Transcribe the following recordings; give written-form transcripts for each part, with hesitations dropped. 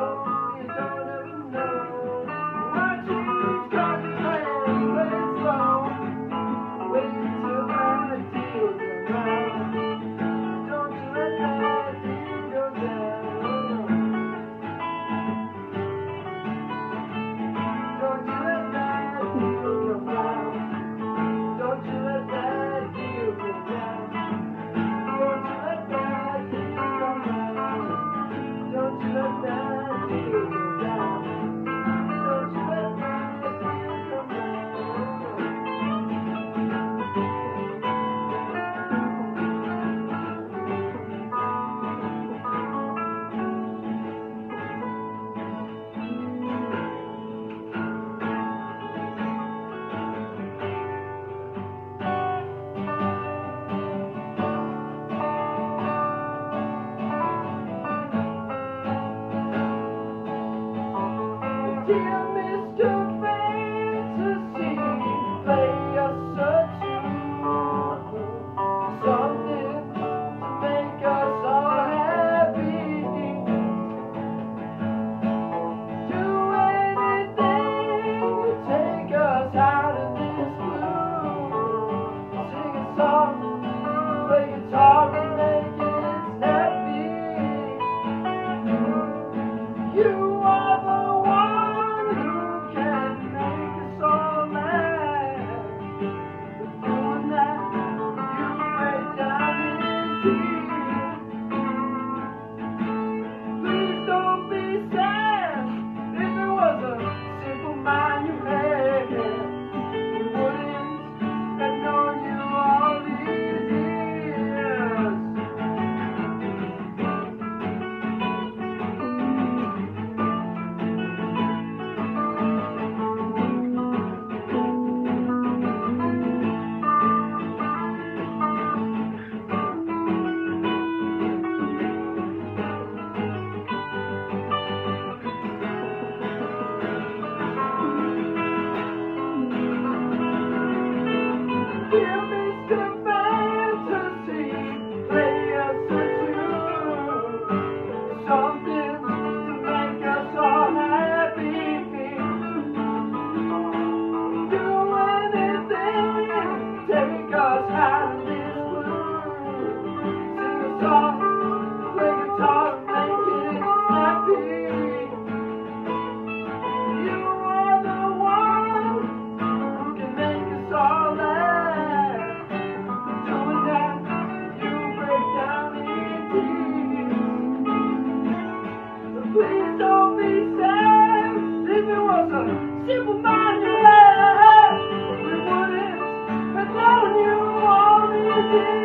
Dear Mr. Fantasy, play us a tune, something to make us all happy. Do anything to take us out of this gloom. Sing a song, play guitar and make us happy. You are the one who can make us all laugh. Doing that, you break down in tears. Please don't be sad. If it was a simple mind you had, we wouldn't have known you all these years. Dear Mr. Fantasy, play us a tune, something to make us all happy. Do anything, take us out of this gloom. Sing a song, play guitar, make it snappy. You are the one who can make us all laugh. Doing that, you break down in tears. Please don't be sad. If it was a simple mind you had, we wouldn't have known you all these years.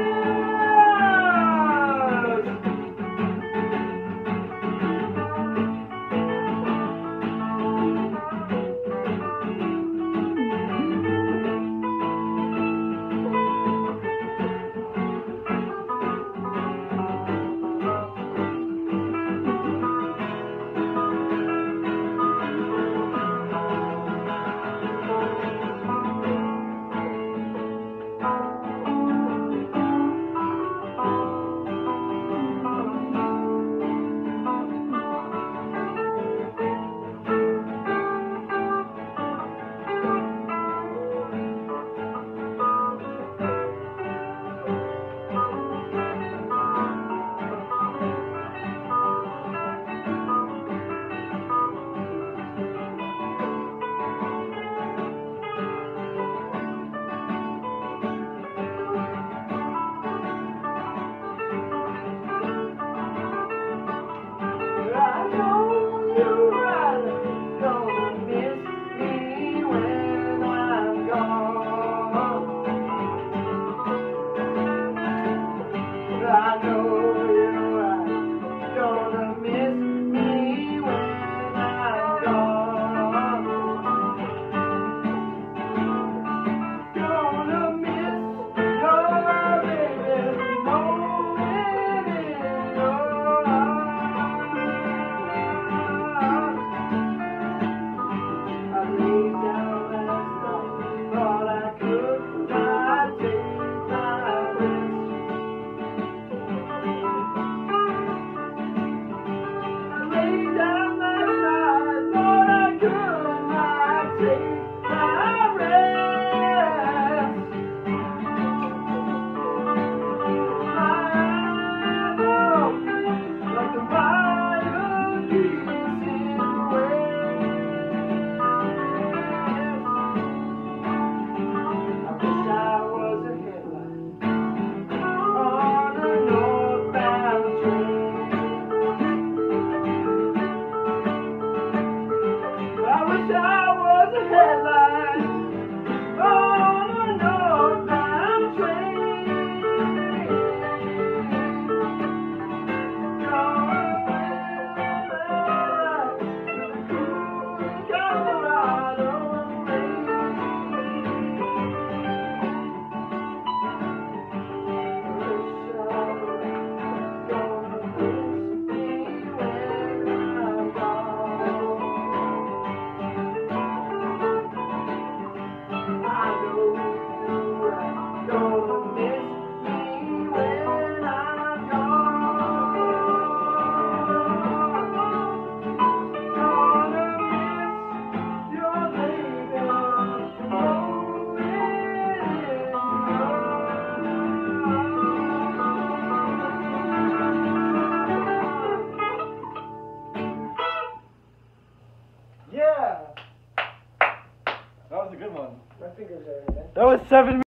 wish I was a headline on a northbound train. Going west to the cool Colorado rain. Yeah! That was a good one. My fingers are in there. That was 7